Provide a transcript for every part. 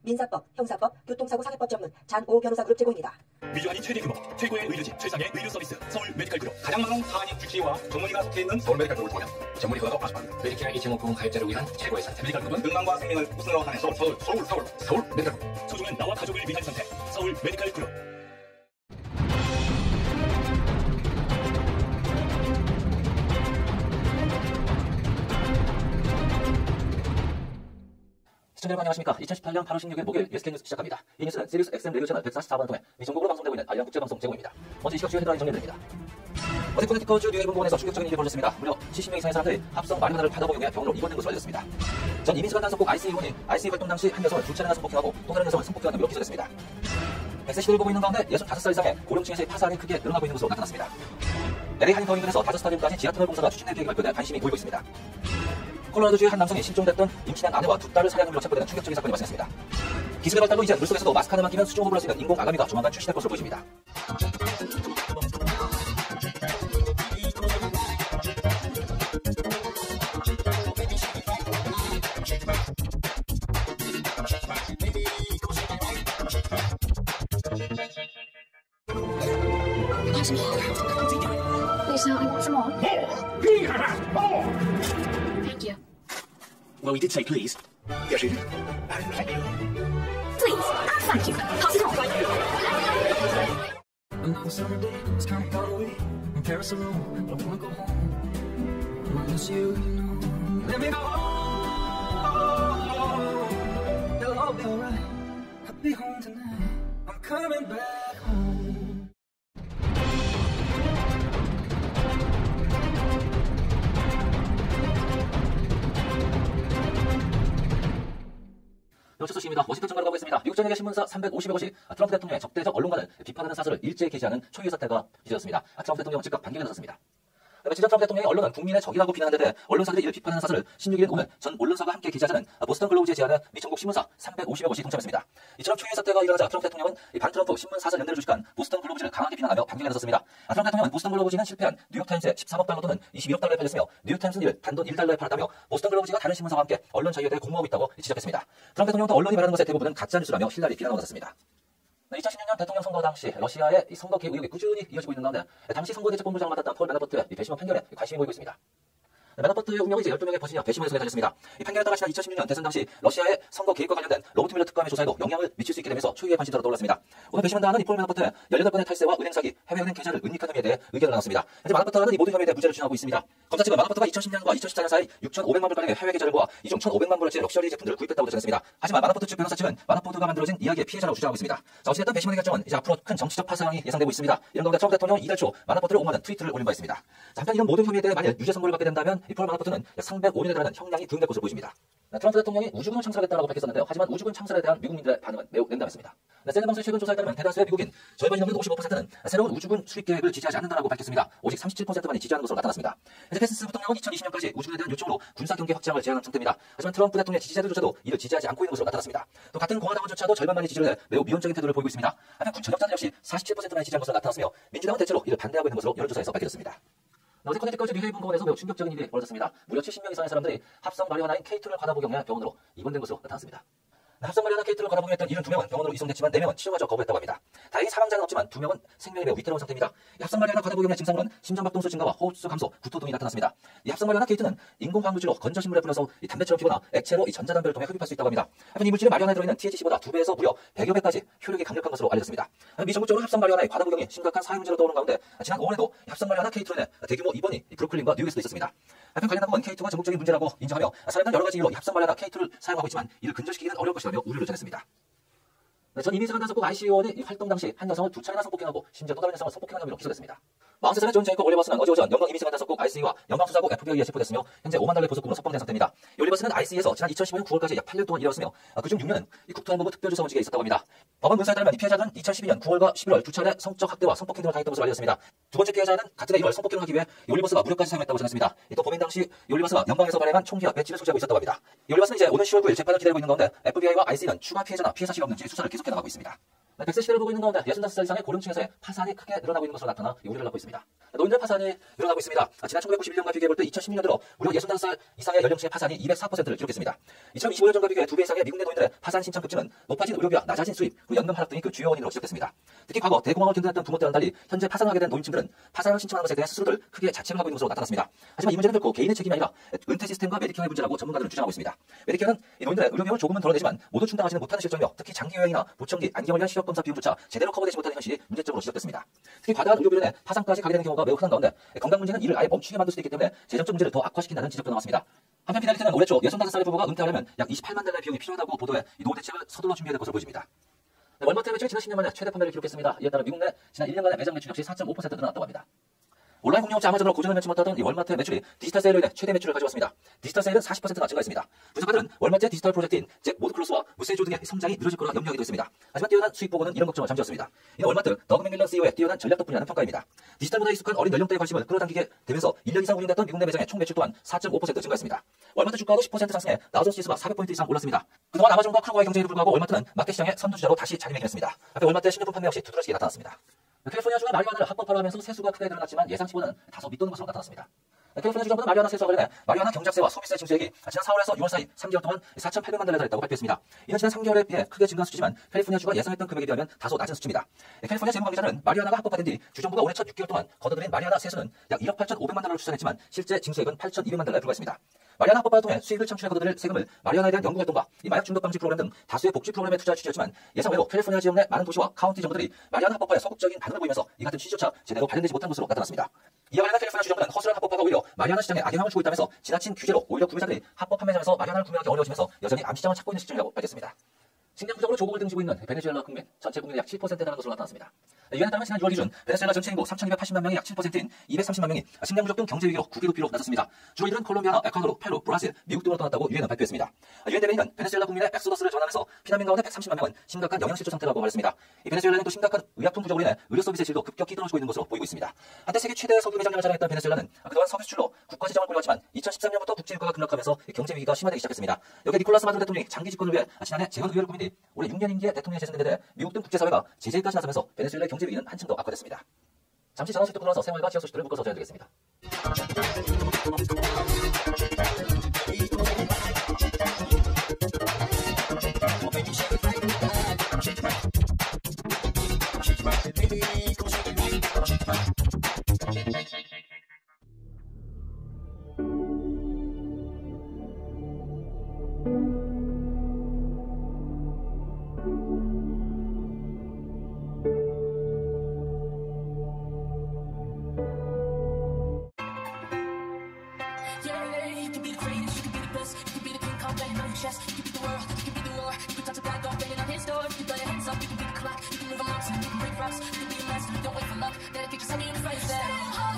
민사법, 형사법, 교통사고 상해법 전문 잔오 변호사 그룹 제공입니다. 위주한이 최대 규모, 최고의 의료진, 최상의 의료 서비스 서울 메디칼 그룹. 가장 많은 한인 주치의와 전문의가 속해 있는 서울 메디칼 그룹을 통한 전문의 허가도 아십니다. 메디케어 2.5% 가입자를 위한 최고의 선택. 메디칼 그룹은 건강과 생명을 우선으로 하는 서울 메디칼 그룹. 소중한 나와 가족을 위한 선택 서울 메디칼 그룹. 시청자 여러분 안녕하십니까. 2018년 8월 16일 목요일 예스케 뉴스 시작합니다. 이 뉴스는 시리우스 XM 라디오 채널 144번을 통해 미전국으로 방송되고 있는 알리안 국제방송 제공입니다. 먼저 이 시각 주요 헤드라인 정리해드립니다. 어제 코네티컷주 뉴헤븐 공원에서 충격적인 일이 벌어졌습니다. 무려 70명 이상의 사람들이 합성 마리화나를 받아 복용해 병원으로 입원된 것으로 알려졌습니다. 전 이민수관 단속국 IC의원이 IC 활동 당시 한 여성을 두 차례나 성폭행하고 또 다른 여성을 성폭행한 혐의로 기소됐습니다. 백세 시도를 보고 있는 가운데 65살 이상의 고령층에서의 파산이 크게 늘어나고 있는 것으로 나타났습니다. LA 한인 더인근에서 5스타디움까지 지하터널 공사가 추진될 계획이 발표돼 관심이 보이고 있습니다. 콜로라도주의 한 남성이 실종됐던 임신한 아내와 두 딸을 살해한 혐의로 체포되는 충격적인 사건이 발생했습니다. 기술의 발달로 이제 물속에서도 마스크 하나만 끼면 수중 호흡을 할 수 있는 인공 아가미가 조만간 출시될 것으로 보입니다. Thank you. Well, we did say please. Yes, you did. I didn't thank you. Please, thank you. Pass it on. Another summer day, it's kind of far away. In Paris alone, I wanna go home. I miss you, let me go home. It'll all be alright. I'll be home tonight. I'm coming back home. 첫 소식입니다. 워싱턴 증거로 가고 있습니다. 미국 전역의 신문사 350여 곳이 트럼프 대통령의 적대적 언론관을 비판하는 사설을 일제히 게시하는 초유의 사태가 빚어졌습니다. 트럼프 대통령은 즉각 반격에 나섰습니다. 며칠 전 트럼프 대통령의 언론은 국민의 적이라고 비난한 데 언론사들이 이를 비판하는 사설을 16일엔 오늘 전 언론사가 함께 게시하자는 보스턴 글로브지의 제안에 미 전국 신문사 350여 곳이 동참했습니다. 이처럼 초유의 사태가 일어나자 트럼프 대통령은 반트럼프 신문 사설 연대를 주식한 보스턴 글로브지를 강하게 비난하며 반격에 나섰습니다. 트럼프 대통령은 보스턴 글로브지는 실패한 뉴욕타임즈에 13억 달러 또는 21억 달러에 팔렸으며 뉴욕타임즈는 이를 단돈 1달러에 팔았다며 보스턴 글로브지가 다른 신문사와 함께 언론 자유에 대해 공모하고 있다고 지적했습니다. 트럼프 대통령도 언론이 말하는 것의 대부분은 가짜뉴스라며 힐날리 비난하고 나섰습니다. 2016년 대통령 선거 당시 러시아의 선거 개입 의혹이 꾸준히 이어지고 있는 가운데 당시 선거대책본부장을 맡았던 폴 매너포트의 배심원 판결에 관심이 모이고 있습니다. 매너포트의 운명이 이제 12명의 버시냐 배심원에서 달렸습니다. 이 판결에 따라 지난 2016년 대선 당시 러시아의 선거 개입과 관련된 로버트 뮬러 특검의 조사에도 영향을 미칠 수 있게 되면서 초유의 관심사로 떠올랐습니다. 오늘 배심원단은 이 폴 매너포트의 18건의 탈세와 은행 사기, 해외은행 계좌를 은닉한 혐의에 대해 의견을 나눴습니다. 현재 매너포트는 이 모든 혐의에 대해 무죄를 주장하고 있습니다. 검사 측은 매너포트가 2010년과 2014년 사이 6,500만 불가량의 해외 계좌를 모아 이 중 1,500만 불어치의 럭셔리 제품들을 구입했다고 전했습니다. 하지만 매너포트 측 변호사 측은 매너포트가 만들어진 이야기의 피해자라고 주장하고 있습니다. 어찌됐든 배심원의 결정은 이제 앞으로 큰 정치적 파상이 예상되고 있습니다. 이런 가운데 트럼프 대통령은 이달 초 매너포트를 옹호하는 트위터를 올린 바 있습니다. 한편 이런 모든 혐의에 대해 만일 유죄 선고를 받게 된다면 이 폴 매너포트는 305년에 달하는 형량이 부응될 것으로 보입니다. 트럼프 대통령이 우주군을 창설하겠다고 밝혔었는데요. 하지만 우주군 창설에 대한 미국민들의 반응은 매우 냉담했습니다. CNN 방송의 최근 조사에 따르면 대다수의 미국인 절반이 넘는 55%는 새로운 우주군 수립 계획을 지지하지 않는다고 밝혔습니다. 오직 37%만이 지지하는 것으로 나타났습니다. 현재 펜스 부통령은 2020년까지 우주군에 대한 요청으로 군사 경계 확장을 제안한 상태입니다. 하지만 트럼프 대통령의 지지자들조차도 이를 지지하지 않고 있는 것으로 나타났습니다. 또 같은 공화당원조차도 절반만이 지지를 해 매우 미온적인 태도를 보이고 있습니다. 한편 군 전역자들 역시 47%만이 지지한 것으로 나타났으며 민주당은 대체로 이를 반대하고 있는 것으로 여론조사에서 밝혀졌습니다. 어제 커넥티컷주 뉴헤이븐 공원에서 매우 충격적인 일이 벌어졌습니다. 무려 70명 이상의 사람들이 합성 마리화나인 K2를 과다 복용해 병원으로 입원된 것으로 나타났습니다. 합성 마리화나 K2를 과다 복용했던 72명은 병원으로 이송됐지만 4명은 치료마저 거부했다고 합니다. 다행히 사망자는 없지만 2명은 생명이 매우 위태로운 상태입니다. 이 합성 마리화나 과다 복용의 증상으로는 심장박동수 증가와 호흡수 감소, 구토 등이 나타났습니다. 이 합성 마리화나 K2는 인공화학물질로 건조식물에 불려서 담배처럼 피거나 액체로 전자담배를 통해 흡입할 수 있다고 합니다. 한편 이 물질은 마리화나에 들어있는 THC보다 2배에서 무려 100여 배까지 효력이 강력한 것으로 알려졌습니다. 미 전국적으로 합성 마리화나의 과다 복용이 심각한 사회 문제로 떠오른 가운데 지난 5월에도 합성 마리화나 K2로 인해 대규모 입원이 브루클린과 뉴욕에서도 있었습니다. 한편 관련 당국은 K2가 전국적인 문제라고 인정하며 사람들은 여러 가지 이유로 합성 마리화나 K2를 사용하고 있지만 이를 근절시키기는 어려울 것이라며 우려를 전했습니다. 전 이민수관 단속국 IC의원이 활동 당시 한 여성을 두 차례나 성폭행하고 심지어 또 다른 여성을 성폭행한 혐의로 기소됐습니다. 43살의 존 제이콥 올리버스는 어제 오전 영광 이민수관 단속국 IC와 영광수사국 FBI에 체포됐으며 현재 5만 달러의 보석금으로 석방된 상태입니다. 올리버스는 IC에서 지난 2015년 9월까지 약 8년 동안 일했으며 그중 6년은 국토안보부 특별조사원직에 있었다고 합니다. 법원 문서에 따르면 이 피해자는 2012년 9월과 11월 두 차례 성적 학대와 성폭행 등을 당했던 것으로 알려졌습니다. 두 번째 피해자는 같은 해 1월 성폭행을 하기 위해 올리버스가 무력까지 사용했다고 전했습니다. 또 범행 당시 올리버스가 영광에서 발행한 총기와 배지를 소지하고 있었다고 합니다. 올리버스는 이제 오는 10월 9일 재판을 기다리고 있는 가운데 FBI와 IC는 추가 피해자나 피해 사실이 없는지 수사를 계속해 나가고 있습니다. 백세 시대를 보고 있는 가운데 65살 이상의 고령층에서의 파산이 크게 늘어나고 있는 것으로 나타나 우려를 낳고 있습니다. 노인들 파산이 늘어나고 있습니다. 지난 1991년과 비교해볼 때 2016년 들어 무려 65살 이상의 연령층의 파산이 204%를 기록했습니다. 2025년 전과 비교해 2배 이상의 미국 내 노인들의 파산 신청 급증은 높아진 의료비와 낮아진 수입, 그리고 연금 하락 등이 그 주요 원인으로 지적됐습니다. 특히 과거 대공황을 견뎌냈던 부모 때와는 달리 현재 파산하게 된 노인층들은 파산을 신청하는 것에 대해 스스로들 크게 자책을 하고 있는 것으로 나타났습니다. 하지만 이 문제는 결코 개인의 책임이 아니라 은퇴 시스템과 메디케어의 문제라고 전문가들은 주장하고 있습니다. 메디케어는 이 노인들의 의료비용을 조금은 덜어내지만 모두 충당하지는 못하는 실정이며 특히 장기 여행이나 보청기, 안경을 위한 시력검사 비용조차 제대로 커버되지 못하는 현실이 문제점으로 지적됐습니다. 특히 과다한 의료비로 인해 파산까지 가게 되는 경우가 매우 흔한 가운데 건강 문제는 이를 아예 멈추게 만들 수도 있기 때문에 재정적 문제를 더 악화시킨다는 지적도 나왔습니다. 한편 피델리티는 올해 초 65살의 부부가 은퇴하려면 약 28만 달러의 비용이 필요하다고 보도해 이 노후 대책을 서둘러 준비해야 될 것으로 보여집니다. 월마트 매출이 지난 10년 만에 최대 판매를 기록했습니다. 이에 따라 미국 내 지난 1년간의 매장 매출 역시 4.5% 늘어났다고 합니다. 온라인 공룡업체 아마존으로 고전을 면치 못하던 이 월마트의 매출이 디지털 세일로 인해 최대 매출을 가져왔습니다. 디지털 세일은 40%나 증가했습니다. 분석가들은 월마트의 디지털 프로젝트인 잭 모드클로스와 무세조 등의 성장이 느려질 거라 염려하기도 했습니다. 하지만 뛰어난 수익 보고는 이런 걱정을 잠재웠습니다. 이는 월마트 더그 맥밀런 CEO의 뛰어난 전략 덕분이라는 평가입니다. 디지털 문화에 익숙한 어린 연령대의 관심을 끌어당기게 되면서 1년 이상 운영됐던 미국 내 매장의 총 매출 또한 4.5% 증가했습니다. 월마트 주가도 10% 상승해 나우존스 지수가 400포인트 이상 올랐습니다. 그동안 아마존과 크루거의 경쟁에도 불구하고 월마트는 마켓 시장의 선두주자로 다시 자리매김했습니다. 앞에 월마트의 신제품 판매 역시 두드러지게 나타났습니다. 캘리포니아주가 마리화나를 합법화로 하면서 세수가 크게 늘어났지만 예상치보다는 다소 밑도는 것으로 나타났습니다. 캘리포니아 주정부는 마리화나 세수와 관련해 마리화나 경작세와 소비세 징수액이 지난 4월에서 6월 사이 3개월 동안 4,800만 달러에 달했다고 발표했습니다. 이는 지난 3개월에 비해 크게 증가한 수치지만 캘리포니아주가 예상했던 금액에 비하면 다소 낮은 수치입니다. 캘리포니아 재무관계자는 마리화나가 합법화된 뒤 주정부가 올해 첫 6개월 동안 걷어들인 마리화나 세수는 약 1억 8,500만 달러를 추산했지만 실제 징수액은 8,200만 달러에 불과했습니다. 마리화나 합법화를 통해 수익을 창출해 걷어들일 세금을 마리화나에 대한 연구활동과 이 마약 중독 방지 프로그램 등 다수의 복지 프로그램에 투자할 취지였지만 예상외로 캘리포니아 지역 내 많은 도시와 카운티 정부들이 마리화나 합법화에 소극적인 반응을 보이면서 이 같은 취지조차 제대로 발현되지 못한 것으로 나타났습니다. 이와 관련해 캘리포니아 주정부는 허술한 합법화가 오히려 마리화나 시장에 악영향을 주고 있다면서 지나친 규제로 오히려 구매자들이 합법 판매장에서 마리화나를 구매하기 어려워지면서 여전히 암시장을 찾고 있는 시점이라고 밝혔습니다. 식량부족으로 조국을 등지고 있는 베네수엘라 국민, 전체 국민의 약 7%에 달하는 것으로 나타났습니다. 이에 따르면 지난 6월 기준 베네수엘라 전체 인구 3,280만 명의 약 7%인 230만 명이 식량부족 등 경제위기로 국기도피로 나섰습니다. 주로 이들은 콜롬비아나 에콰도르, 페루, 브라질, 미국 등으로 떠났다고 유엔은 발표했습니다. 유엔 대변인은 베네수엘라 국민의 엑소더스를 전하면서 피난민 가운데 130만 명은 심각한 영양실조 상태라고 말했습니다. 이 베네수엘라는 또 심각한 의약품 부족으로 인해 의료 서비스의 질도 급격히 떨어지고 있는 것으로 보이고 있습니다. 한때 세계 최대 석유 매장량을 자랑했던 베네수엘라는 그동안 석유 수출로 국가 지정을 보려왔지만 2013년부터 국제유가가 급락하면서 경제 위기가 심화되기 시작했습니다. 여기에 니콜라스 마두로 대통령이 장기 집권을 위해 지난해 재헌 의회를 꾸민 뒤 올해 6년 임기에 대통령이 재선된 데 미국 등 국제사회가 제재까지 나서면서 베네수엘라의 경제 위기는 한층 더 악화됐습니다. 잠시 전화 소식도 돌아와서 생활과 지역 소식들을 묶어서 전해드리겠습니다. Yeah, you can be the greatest, you can be the best, you can be the king, come banging on your chest, you can be the world, you can be the war, you can touch a bad dog banging on his door, you can throw your hands up, you can be the clock, you can live a long time, you can break rocks, you can be a master, don't wait for luck, dedicate yourself to the face that.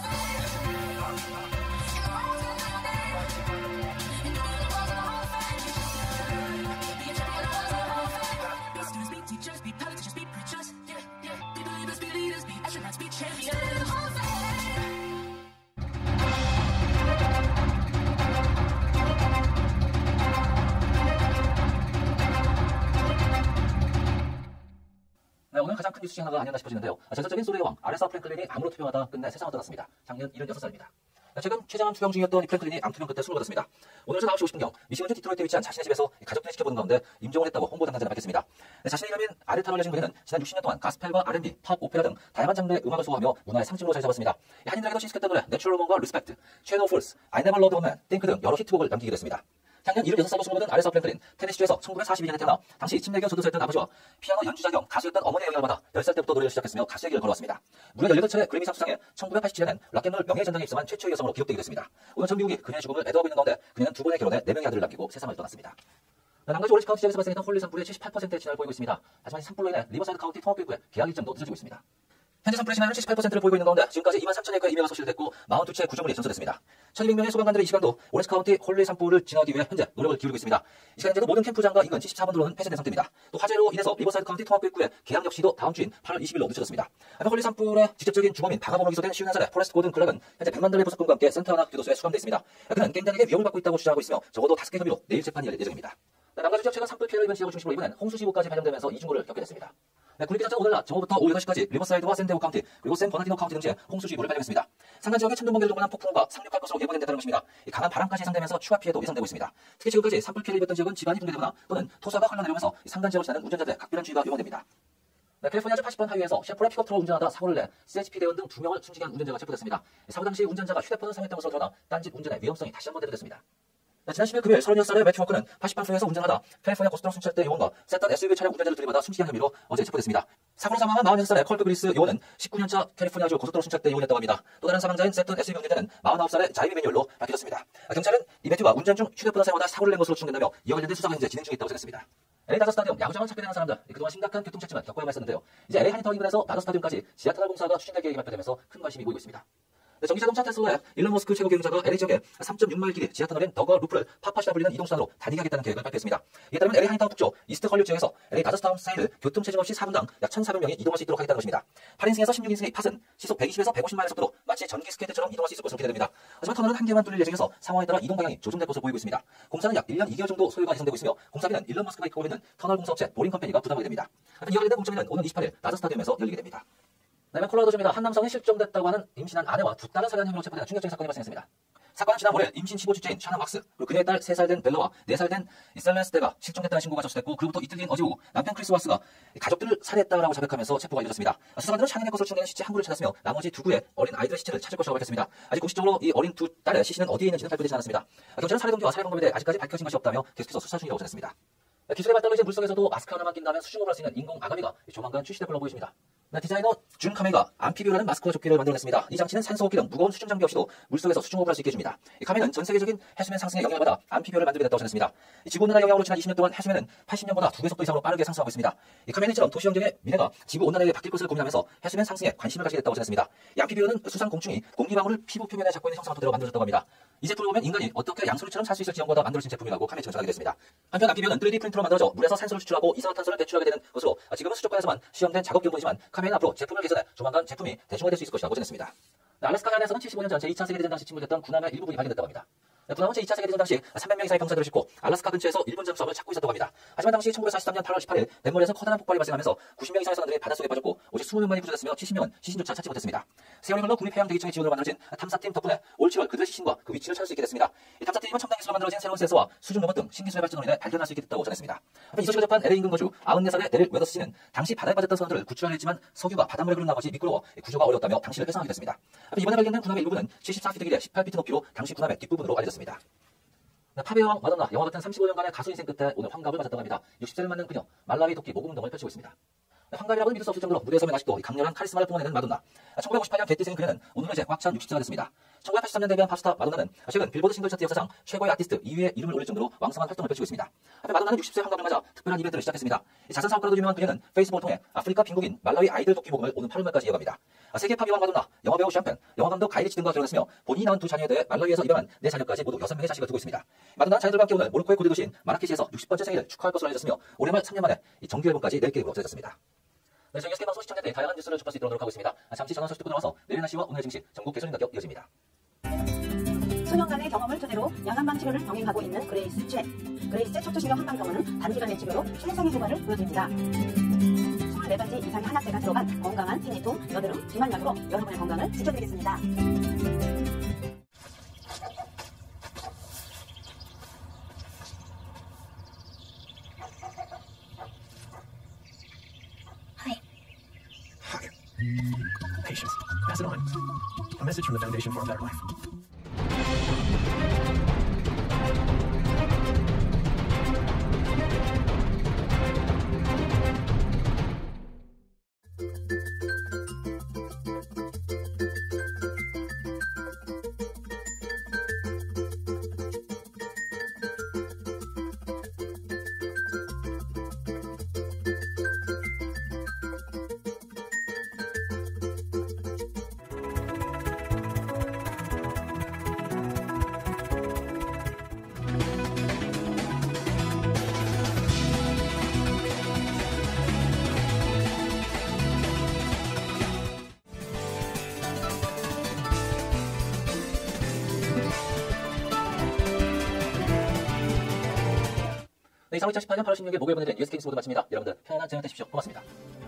Be teachers, be politicians, be preachers, yeah, yeah, be believers, be leaders, be astronauts, be champions. 네, 오늘 가장 큰 뉴스 중 하나가 아니었나 싶어지는데요. 전설적인 소리의 왕 아레사 프랭클린이 암으로 투병하다 끝내 세상을 떠났습니다. 장년 76살입니다. 최근 췌장암 투병 중이었던 이 프랭클린이 암 투병 끝에 숨을 거뒀습니다. 오늘 오전 9시 50분경 미시건주 디트로이트에 위치한 자신의 집에서 가족들이 지켜보는 가운데 임종을 했다고 홍보 담당자는 밝혔습니다. 자신의 이름인 아레타로 알려진 그는 지난 60년 동안 가스펠과 R&B, 팝, 오페라 등 다양한 장르의 음악을 소화하며 문화의 상징으로 자리 잡았습니다. 한인들에게도 친숙했던 노래 내추럴 몬과 리스펙트, Chain of Fools, I Never Loved a Man, Think 등 여러 히트곡을 남기기도 했습니다. 향년 76살로 숨을 거둔 아레사 프랭클린, 테네시주에서 1942년에 태어나 당시 침례교 전도사였던 아버지와 피아노 연주자 겸 가수였던 어머니의 영향을 받아 10살 때부터 노래를 시작했으며 가수의 길을 걸어왔습니다. 무려 18차례 그래미상 수상해 1987년엔 락앤롤 명예의 전당에 입성한 최초의 여성으로 기록되기도 했습니다. 오늘 전 미국이 그녀의 죽음을 애도하고 있는 가운데 그녀는 두 번의 결혼에 4명의 아들을 남기고 세상을 떠났습니다. 남가주 오렌지 카운티 지역에서 발생했던 홀리 산불의 78%의 진화를 보이고 있습니다. 하지만 산불로 인해 리버사이드 카운티 통합교육부의 계약 일정도 늦어지고 있습니다. 현재 산불의 진화율은 78%를 보이고 있는 가운데 지금까지 23,000회가의 이명가 소실됐고 42채의 구조물이 전소됐습니다. 1200명의 소방관들이 이 시간도 오렌지 카운티 홀리 산불을 진화하기 위해 현재 노력을 기울이고 있습니다. 이 시간 현재도 모든 캠프장과 인근 74번도로는 폐쇄된 상태입니다. 또 화재로 인해서 리버사이드 카운티 통합교육부의 계약 역시도 다음 주인 8월 20일로 늦춰졌습니다. 홀리 산불의 직접적인 주범인 방화범으로 기소된 51살의 포레스트 고든 클락은 현재 100만 달러의 보석금과 함께 센터하나 교도소에 수감돼 있습니다. 그는 갱단에게 위협을 받고 있다고 주장하고 있으며 적어도 5개 혐의로 내일 재판이 열릴 예정입니다. 남가주 지역 최근 산불 피해를 입은 지역을 중심으로 이번엔 홍수시구까지 발령되면서 이중고를 겪게 됐습니다. 국립기관청은 오늘 낮 정오부터 오후 8시까지 리버사이드와 샌디에고 카운티 그리고 샌 버나디노 카운티 등지에 홍수시구를 발령했습니다. 상간 지역에 천둥번개를 동반한 폭풍과 상륙할 것으로 예보된다는 것입니다. 강한 바람까지 예상되면서 추가 피해도 예상되고 있습니다. 특히 지금까지 산불 피해를 입었던 지역은 지반이 붕괴되거나 또는 토사가 흘러내려오면서 상간 지역을 지나는 운전자들의 각별한 주의가 요청됩니다. 캘리포니아주 80번 하이웨이에서 셰프레 픽업 트럭을 운전하다 사고를 내 CHP 대원 등 2명을 숨지게 한 운전자가 체포됐습니다. 사고 당시 운전자가 휴대폰을 사용했던 것으로 드러나 딴짓 운전의 위험성이 다시 한번 대두됐습니다. 지난 10일 금요일 36살의 매튜 워크는 80방송에서 운전하다 캘리포니아 고속도로 순찰대 요원과 셌던 SUV 차량 운전자를 들이받아 숨지게 한 혐의로 어제 체포됐습니다. 사고로 사망한 46살의 컬크 그리스 요원은 19년차 캘리포니아주 고속도로 순찰대 요원이었다고 합니다. 또 다른 사망자인 셌던 SUV 운전자는 49살의 자이미 매뉴얼로 밝혀졌습니다. 경찰은 이 매튜가 운전 중 휴대폰을 사용하다 사고를 낸 것으로 추정된다며 이와 관련된 수사가 현재 진행 중에 있다고 전했습니다. LA 다저 스타디움 야구장을 찾게 되는 사람들 그동안 심각한 교통체증을 겪어야만 했었는데요. 이제 LA 하니터 인근에서 다저 스타디움까지 지하터널 공사가 추진될 계획이 발표되면서 큰 관심이 모이고 있습니다. 전기자동차 테슬라의 일론 머스크 최고 경영자가 LA 지역에 3.6마일 길이 지하터널인 더거 루프를 팝팟이라 불리는 이동수단으로 다니게 하겠다는 계획을 발표했습니다. 이에 따르면 LA 하니타운 북쪽 이스트 헐리우드 지역에서 LA 다저스타운 사이를 교통체증 없이 4분당 약 1,400명이 이동할 수 있도록 하겠다는 것입니다. 8인승에서 16인승의 팟은 시속 120에서 150마일의 속도로 마치 전기 스케이트처럼 이동할 수 있을 것으로 기대됩니다. 하지만 터널은 한 개만 뚫릴 예정이어서 상황에 따라 이동 방향이 조정될 것으로 보이고 있습니다. 공사는 약 1년 2개월 정도 소요가 예상되고 있으며 공사비는 일론 머스크가 이끌고 있는 터널 공사업체 보링 컴퍼니가 부담하게 됩니다. 이와 관련된 공정위는 오는 28일 다저 스타디움에서 열리게 됩니다. 콜로라도주입니다. 한 남성이 실종됐다고 하는 임신한 아내와 두 딸을 살해한 혐의로 체포된 충격적인 사건이 발생했습니다. 사건은 지난 5일 임신 15주째인 샤나 막스 그리고 그의 딸 3살 된 벨라와 4살 된 셀레스테가 실종됐다는 신고가 접수됐고 그로부터 이틀 뒤인 어제 오후 남편 크리스 와스가 가족들을 살해했다라고 자백하면서 체포가 이뤄졌습니다. 수사관들은 샤넬의 것으로 추정되는 시체 한 구를 찾았으며 나머지 두 구의 어린 아이들의 시체를 찾을 것이라고 밝혔습니다. 아직 공식적으로 이 어린 두 딸의 시신은 어디에 있는지는 발표되지 않았습니다. 경찰은 살해 동기와 살해 방법에 대해 아직까지 밝혀진 것이 없다며 계속해서 수사 중이라고 전했습니다. 기술의 발달로 이제 물속에서도 마스크 하나만 낀다면 수중호흡을 할 수 있는 인공 아가미가 조만간 출시될 걸로 보입니다. 디자이너 준 카메가 암피비오라는 마스크와 조끼를 만들어냈습니다. 이 장치는 산소호흡기 등 무거운 수중 장비 없이도 물속에서 수중호흡을 할 수 있게 해줍니다. 이 카메는 전 세계적인 해수면 상승의 영향을 받아 암피비오를 만들게 됐다고 전했습니다. 지구온난화 영향으로 지난 20년 동안 해수면은 80년보다 2배 속도 이상으로 빠르게 상승하고 있습니다. 이 카메는 이처럼 도시 환경의 미래가 지구온난화에 바뀔 것을 고민하면서 해수면 상승에 관심을 가지게 됐다고 전했습니다. 이 암피비오는 수상 공충이 공기방울을 피부 표면에 잡고 있는 형상을 토대로 만들어졌다고 합니다. 이 제품을 보면 인간이 어떻게 양소리처럼 살 수 있을지 연구하다 만들어진 제품이라고 카메는 전하게 됐습니다. 한편 암피비오는 3D 프린터로 만들어져 물에서 산소를 추출하고 이산화탄소를 배출하게 되는 것으로 지금은 수족관에서만 시험된 작업 규모이지만 카메는 앞으로 제품을 개선해 조만간 제품이 대중화될 수 있을 것이라고 전했습니다. 알래스카 해안에서는 75년 전 제2차 세계대전 당시 침몰됐던 군함의 일부분이 발견됐다고 합니다. 군함은 제2차 세계대전 당시 300명 이상의 병사들을 싣고 알래스카 근처에서 일본 잠수함을 찾고 있었다고 합니다. 하지만 당시 1943년 8월 18일 뱃머리에서 커다란 폭발이 발생하면서 90명 이상의 선원들이 바닷속에 빠졌고 오직 20명만이 구조됐으며 70명은 시신조차 찾지 못했습니다. 세월이 흘러 국립해양대기청의 지원으로 만들어진 탐사팀 덕분에 올 7월 그들의 시신과 그 위치를 찾을 수 있게 됐습니다. 이 탐사팀은 첨단 기술로 만들어진 새로운 센서와 수중 로봇 등 신기술의 발전으로 인해 발견할 수 있게 됐다고 전했습니다. 이 소식을 접한 LA 인근 거주 94살의 데릴 웨더스 씨는 당시 바다에 빠졌던 선원들을 구출하려 했지만 석유가 바닷물에 흐른 나머지 미끄러워 구조가 어려웠다며 당시를 회상하게 됐습니다. 이번에 발견된 군함의 일부분은 74피트 길이에 18피트 높이로 당시 군함의 뒷부분으로 알려졌습니다. 팝의 여왕 마돈나, 영화 같은 35년간의 가수 인생 끝에 오늘 환갑을 맞았다고 합니다. 60세를 맞는 그녀, 말라위 도끼 모금운동을 펼치고 있습니다. 환갑이라고는 믿을 수 없을 정도로 무대에 서면 아직도 강렬한 카리스마를 뿜어내는 마돈나. 1958년 개띠생인 그녀는 오늘로 이제 꽉 찬 60세가 됐습니다. 1983년 데뷔한 팝스타 마돈나는 최근 빌보드 싱글 차트 역사상 최고의 아티스트 2위에 이름을 올릴 정도로 왕성한 활동을 펼치고 있습니다. 마돈나는 60세 환갑을 맞아 특별한 이벤트를 시작했습니다. 자선 사업가로도 유명한 그녀는 페이스북을 통해 아프리카 빈국인 말라위 아이들 도끼 모금을 오는 8월 말까지 이어갑니다. 세계 팝 여왕 마돈나, 영화배우 샴펜, 영화감독 가이리치 등과 결혼했으며 본인이 낳은 두 자녀에 대해 말라위에서 입양한 4자녀까지 모두 6명의 자식을 두고 있습니다. 마돈나는 자녀들과 함께 오늘 모로코의 고대 도시인 마라케시에서 60번째 생일을 축하할 것으로 알려졌으며 올해 말 3년 만에 정규 앨범까지 낼 계획으로 전해졌습니다. 저희 SK방송 시청자들이 다양한 뉴스를 접할 수 있도록 하고 있습니다. 잠시 전화 소식 듣고 나와서 내일 날씨와 오늘 증시, 전국 개소린 가격 이어집니다. 수년간의 경험을 토대로 양한방 치료를 병행하고 있는 그레이스제. 그레이스제 척추신경 한방 병원은 단기간의 치료로 최상의 효과를 보여드립니다. 24가지 이상의 한약재가 들어간 건강한 틴니통, 여드름, 비만약으로 여러분의 건강을 지켜드리겠습니다. Patience. Pass it on. A message from the Foundation for a Better Life. 이상 2018년 8월 16일 목요일 보내드린 USK뉴스 모두 마칩니다. 여러분들 편안한 저녁 되십시오. 고맙습니다.